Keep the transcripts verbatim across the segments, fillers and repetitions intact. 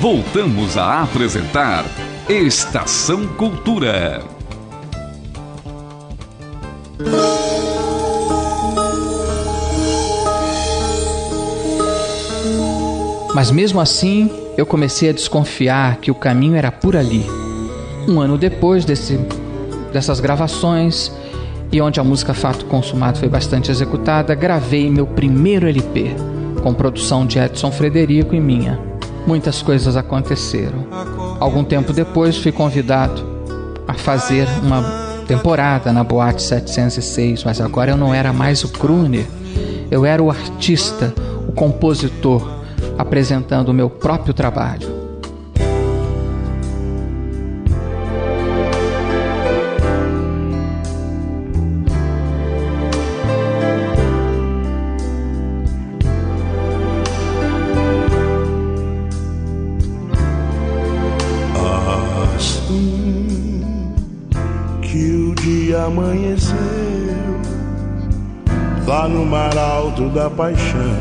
voltamos a apresentar Estação Cultura. Mas mesmo assim, eu comecei a desconfiar que o caminho era por ali. Um ano depois desse, dessas gravações, e onde a música Fato Consumado foi bastante executada, gravei meu primeiro L P, com produção de Edson Frederico e minha. Muitas coisas aconteceram. Algum tempo depois fui convidado a fazer uma temporada na Boate setecentos e seis, mas agora eu não era mais o crooner, eu era o artista, o compositor, apresentando o meu próprio trabalho. Amanheceu lá no mar alto da paixão,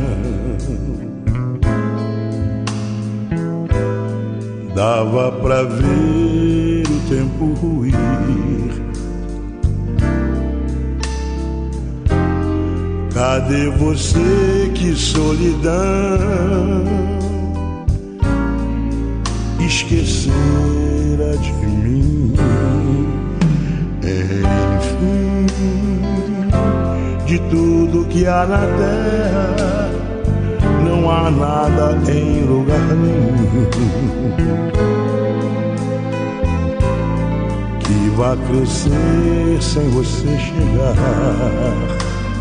dava pra ver o tempo ruir. Cadê você, que solidão, esquecera de mim? Enfim, de tudo que há na terra, não há nada em lugar nenhum que vá crescer sem você chegar.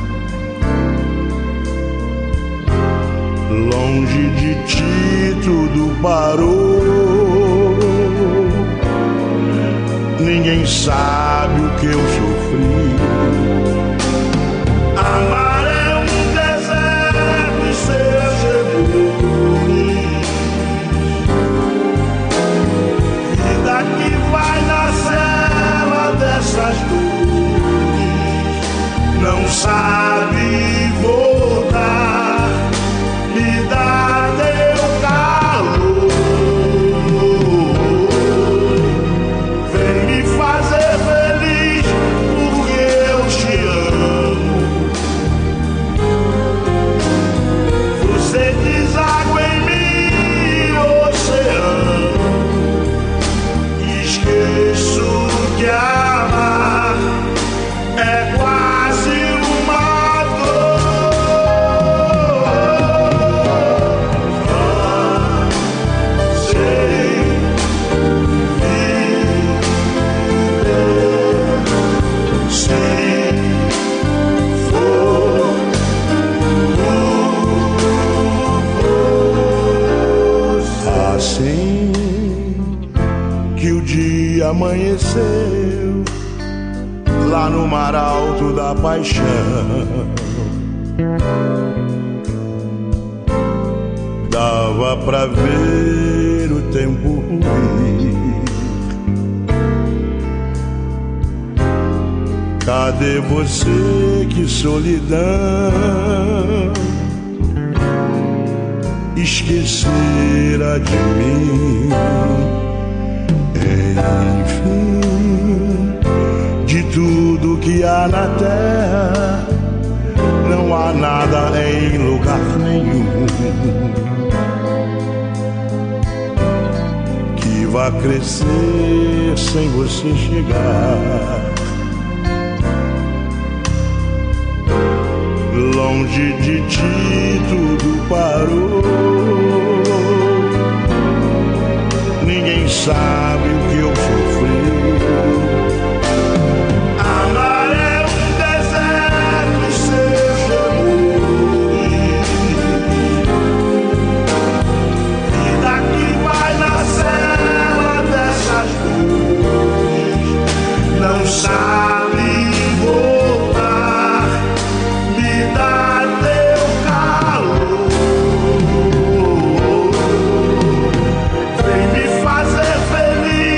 Longe de ti tudo parou, ninguém sabe o que eu sofri. Amar é um deserto e seus remores, vida que vai na cela dessas dores, não sabe voltar, me dá teu calor. Amanheceu lá no mar alto da paixão, dava pra ver o tempo ruir. Cadê você, que solidão, esquecera de mim? Enfim, de tudo que há na terra, não há nada em lugar nenhum que vá crescer sem você chegar. Longe de ti tudo parou, ninguém sabe o que eu sofri. Amar é um deserto e seus amores, vida que vai na cela dessas dores, não sabe voltar, me dá teu calor. Vem me fazer feliz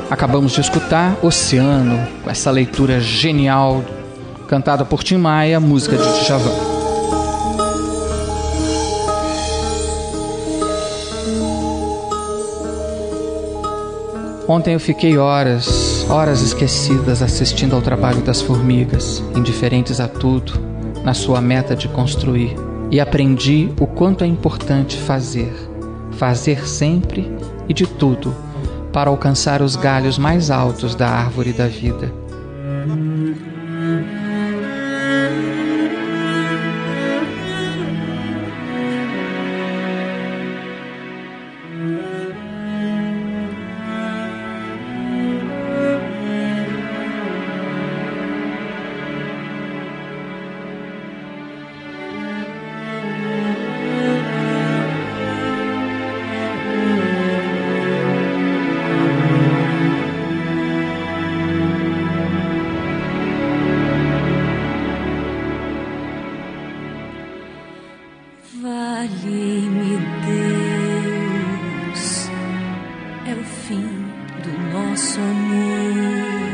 Acabamos de escutar Oceano, com essa leitura genial, cantada por Tim Maia, música de Djavan. Ontem eu fiquei horas, horas esquecidas assistindo ao trabalho das formigas, indiferentes a tudo, na sua meta de construir. E aprendi o quanto é importante fazer, fazer sempre e de tudo, para alcançar os galhos mais altos da árvore da vida. Vale-me Deus, é o fim do nosso amor.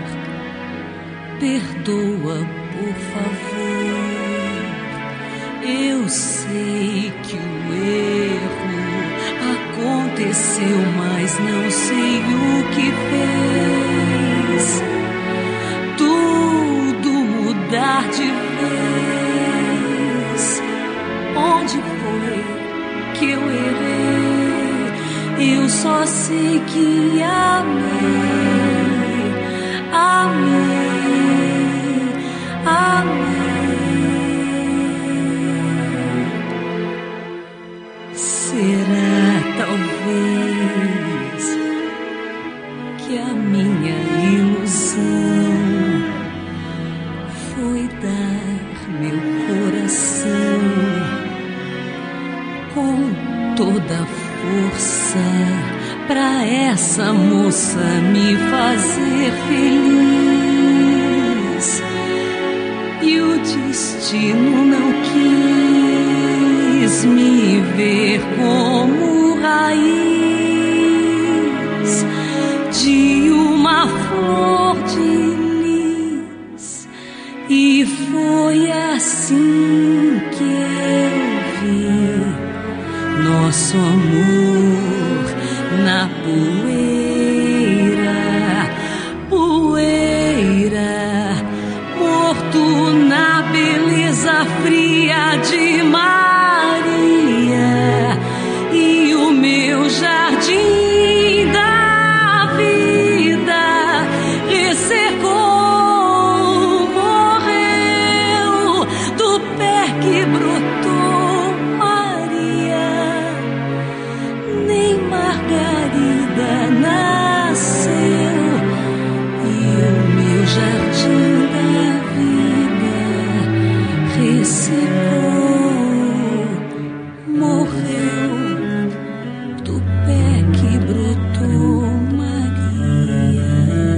Perdoa, por favor. Eu sei que o erro aconteceu, mas não sei o que fez tudo mudar de vez. Onde foi que eu errei? Eu só sei que amei, amei, amei. Será talvez que a minha ilusão foi dar meu coração com toda a força pra essa moça me fazer feliz. E o destino não quis me ver como raiz de uma flor de lis. E foi assim que eu vi nosso amor na poeira, poeira, morto na beleza fria de Maria. E o meu jardim da vida ressecou, morreu do pé que brotou Maria. Nem Margarida nasceu e o meu jardim da vida ressecou, morreu do pé que brotou Maria.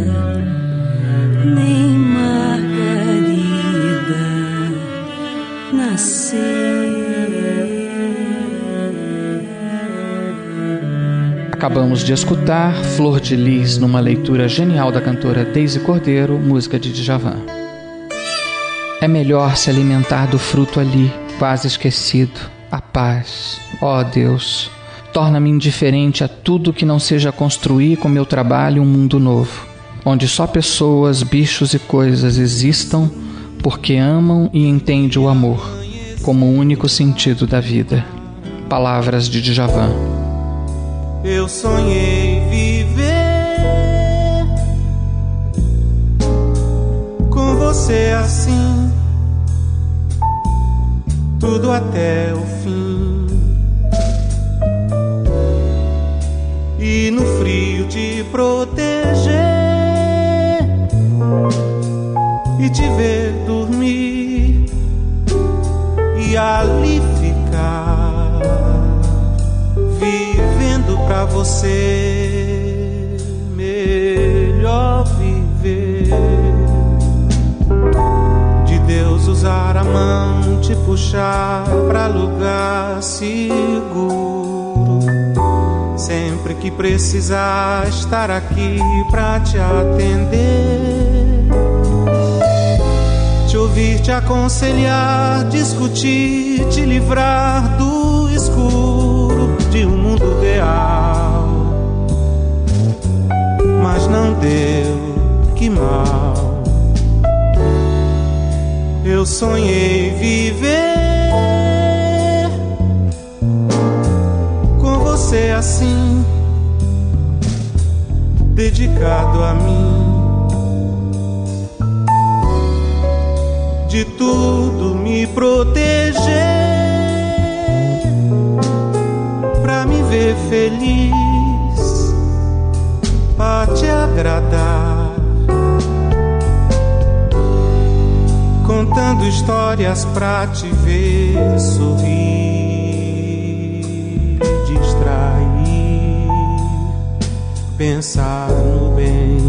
Nem Margarida nasceu. Acabamos de escutar Flor de Lis numa leitura genial da cantora Daisy Cordeiro, música de Djavan. É melhor se alimentar do fruto ali, quase esquecido. A paz, ó Deus, torna-me indiferente a tudo que não seja construir com meu trabalho um mundo novo, onde só pessoas, bichos e coisas existam porque amam e entendem o amor como o único sentido da vida. Palavras de Djavan. Eu sonhei viver com você assim, tudo até o fim. E no frio te proteger e te ver dormir e ali ficar, vivendo pra você, melhor viver. De Deus usar a mão, te puxar pra lugar seguro, Sempre que precisar estar aqui pra te atender, te ouvir, te aconselhar, discutir, te livrar do escuro de um mundo real. Mas não deu, que mal. Eu sonhei viver com você assim, dedicado a mim, de tudo me proteger, pra me ver feliz, pra te agradar, contando histórias pra te ver sorrir, distrair, pensar no bem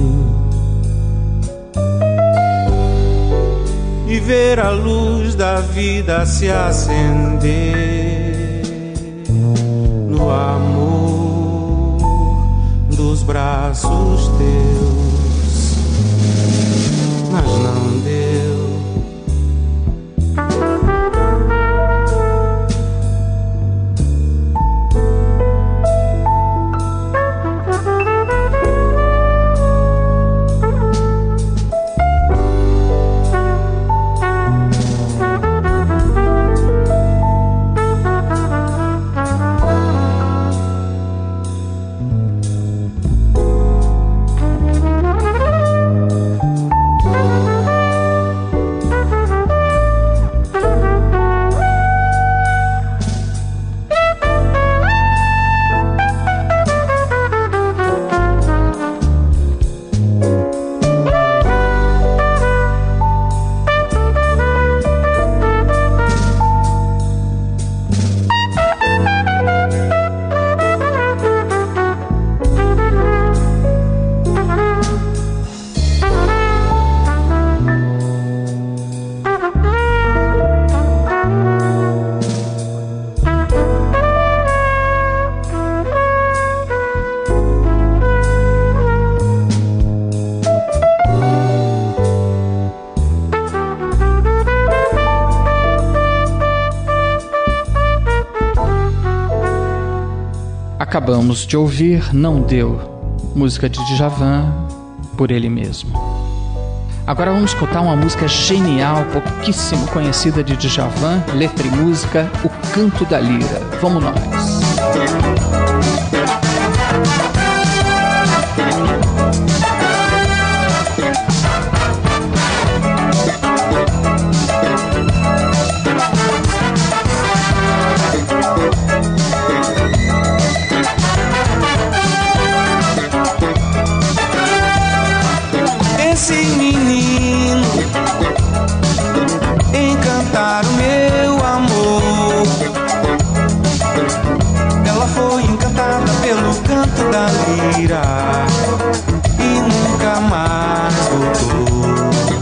e ver a luz da vida se acender no amor dos braços teus. Mas não deu. Acabamos de ouvir Não Deu, música de Djavan, por ele mesmo. Agora vamos escutar uma música genial, pouquíssimo conhecida de Djavan, letra e música, O Canto da Lira. Vamos nós! Esse menino encantar o meu amor. Ela foi encantada pelo canto da lira e nunca mais voltou.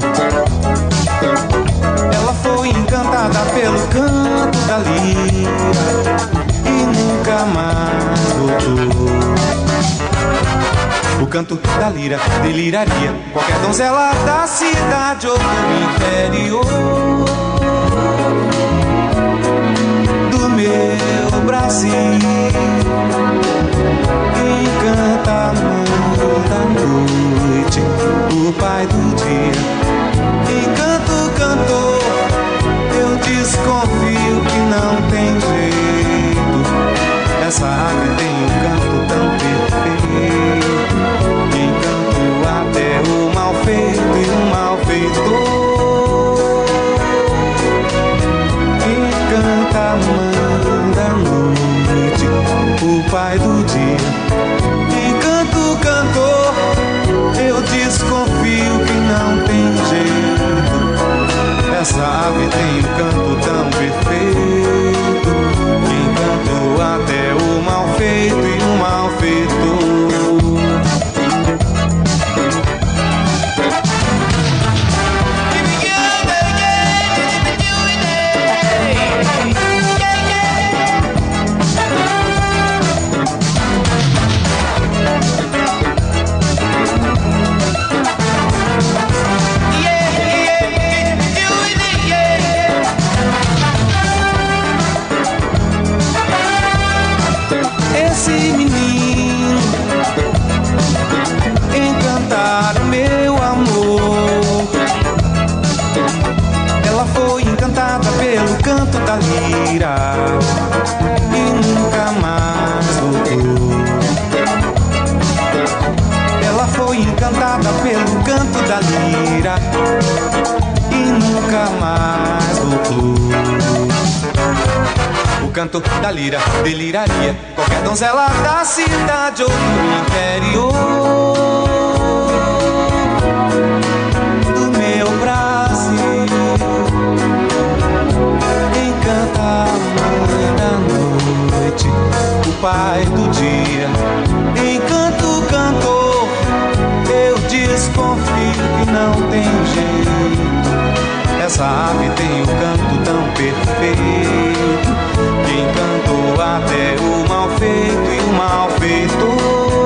Ela foi encantada pelo canto da lira e nunca mais voltou. O canto da lira deliraria qualquer donzela da cidade ou do interior do meu Brasil. Encanta da noite o pai do dia. Encanto, cantor, eu desconfio que não tem jeito. Essa ave tem um canto tão perfeito, até o mal feito e o malfeitor. Encanta a mãe da noite, o pai do dia. Encanto, cantor, eu desconfio que não tem jeito. Essa ave tem um canto tão perfeito, encanto até o mal feito encantada pelo canto da lira e nunca mais voltou. O canto da lira deliraria qualquer donzela da cidade ou do interior do meu Brasil. Encanta a mãe da noite, o pai do dia. Encanta o cantor, eu desconfio que não tem jeito. Essa ave tem um canto tão perfeito que encantou até o mal feito e o mal feitor.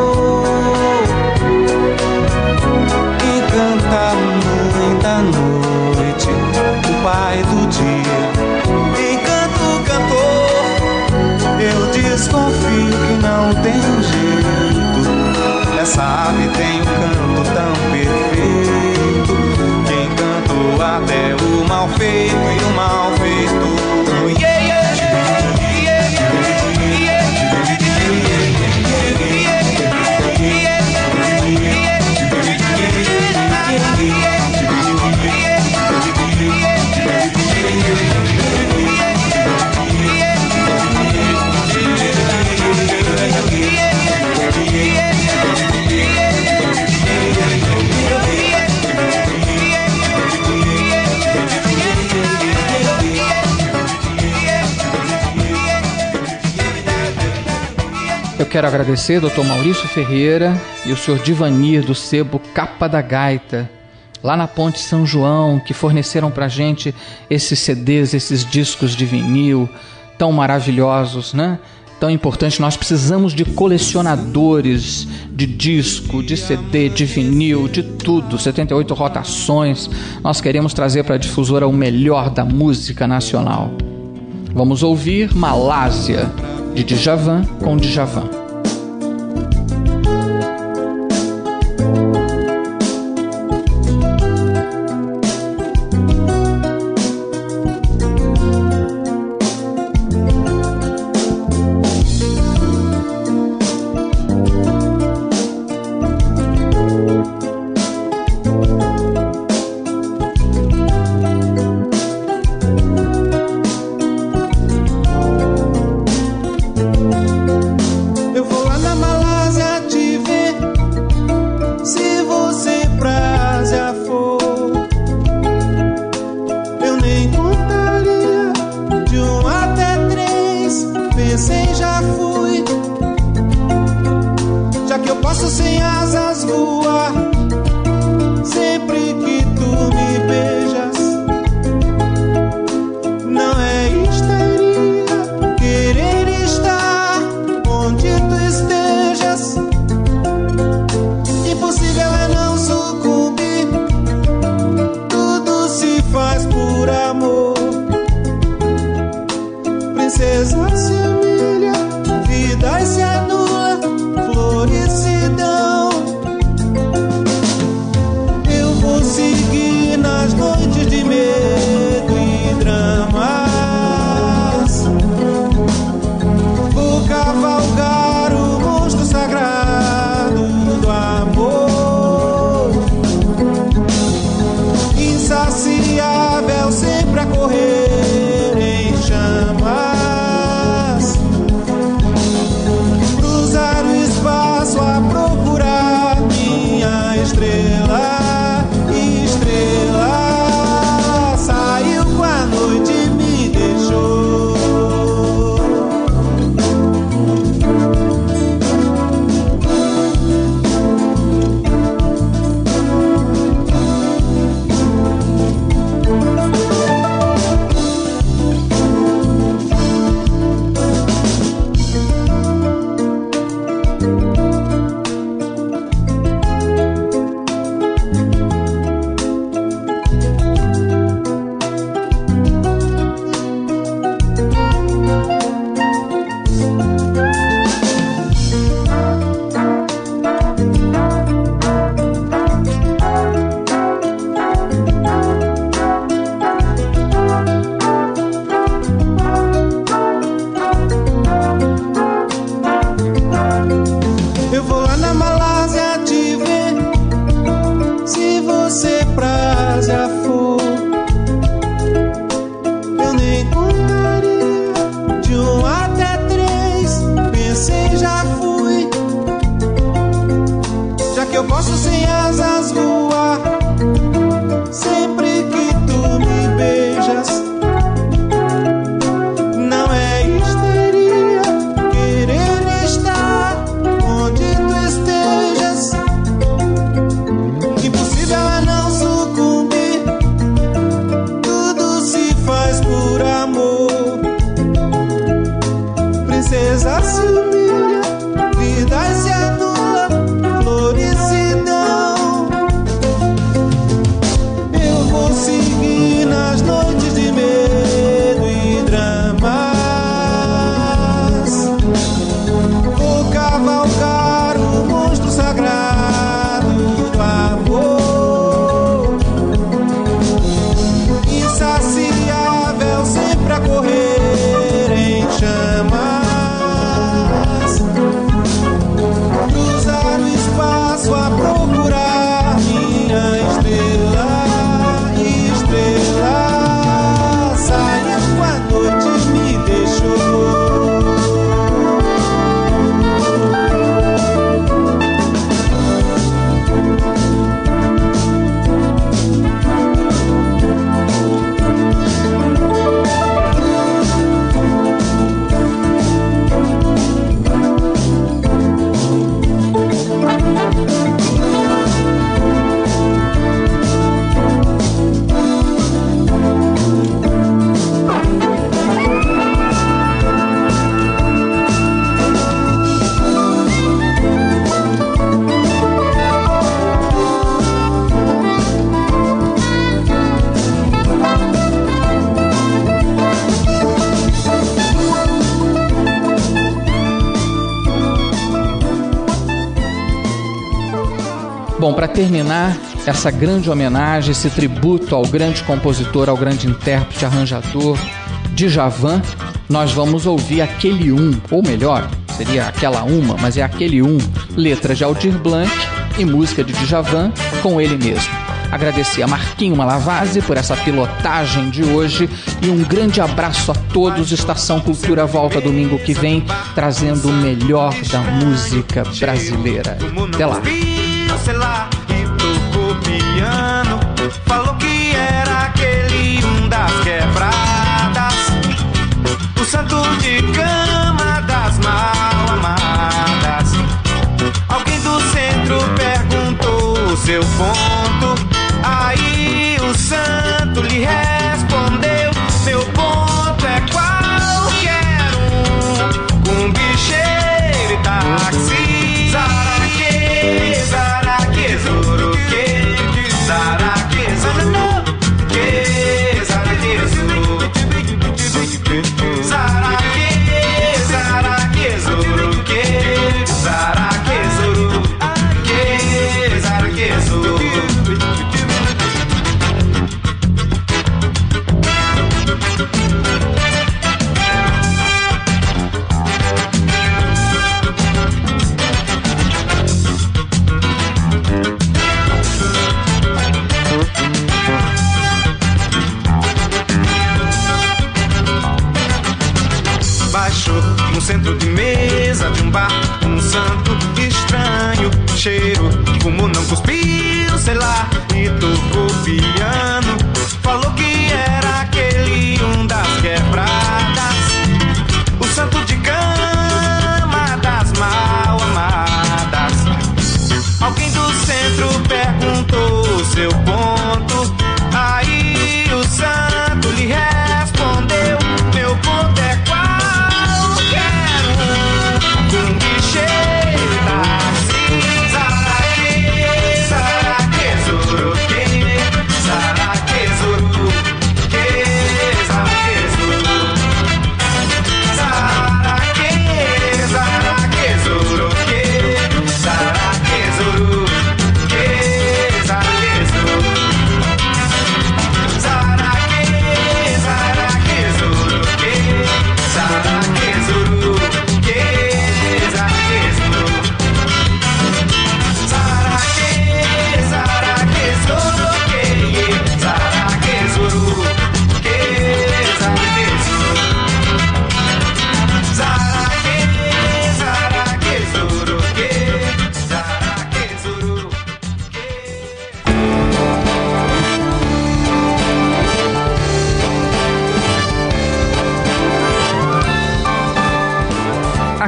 Encanta a mãe da noite, o pai do dia. Encanta o cantor, eu desconfio que não tem jeito. Essa ave tem um canto tão perfeito que encantou até o mal feito e o mal feito. Yeah, yeah. Eu quero agradecer ao doutor Maurício Ferreira e o senhor Divanir do sebo Capa da Gaita, lá na Ponte São João, que forneceram pra gente esses C Ds, esses discos de vinil tão maravilhosos, né? Tão importante. Nós precisamos de colecionadores de disco, de C D, de vinil, de tudo. setenta e oito rotações. Nós queremos trazer para a difusora o melhor da música nacional. Vamos ouvir Malásia, de Djavan com Djavan. posso sem asas voar. Sempre que tu me beijas, não é histeria querer estar onde tu estejas. Impossível é não sucumbir, tudo se faz por amor. Princesa se humilha, vida se anula, flores se dão. Eu vou seguir nas noites de medo e dramas. Vou cavalgar o monstro sagrado do amor, insaciável, sempre a correr em chamas. Cruzar o espaço a procurar minha estrela, estrela, saindo a noite me deixou. Bom, para terminar essa grande homenagem, esse tributo ao grande compositor, ao grande intérprete, arranjador Djavan, nós vamos ouvir Aquele Um, ou melhor, seria Aquela Uma, mas é Aquele Um, letra de Aldir Blanc e música de Djavan com ele mesmo. Agradecer a Marquinho Malavasi por essa pilotagem de hoje e um grande abraço a todos. Estação Cultura volta domingo que vem, trazendo o melhor da música brasileira. Até lá. Sei lá, e tocou piano. Falou que era aquele um das quebradas, o santo de cama das mal amadas. Alguém do centro perguntou o seu ponto, aí o santo lhe respondeu: meu ponto é qualquer um, com bicheiro e táxi. Centro de mesa de um bar, um santo estranho, cheiro, fumo, não cuspiu, sei lá, e tocou piano. Falou que era aquele um das quebradas, o santo de cama das mal amadas. Alguém do centro perguntou o seu ponto, aí o santo lhe respondeu: meu ponto é qual? Com bicheiro da Zaraque, Zaraque, Zoroque, Zaraque, Zoroque, Zaraque, Zaraque, Zaraque, Zoroque, Zaraque, Zoroque, Zaraque, Zoroque.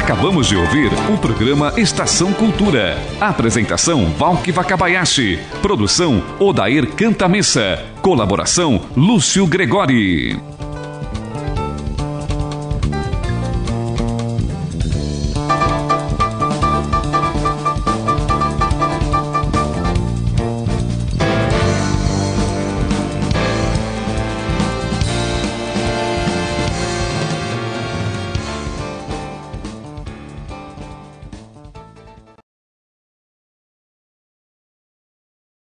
Acabamos de ouvir o programa Estação Cultura. Apresentação Valque Wakabayashi. Produção Odair Cantamessa. Colaboração Lúcio Gregori.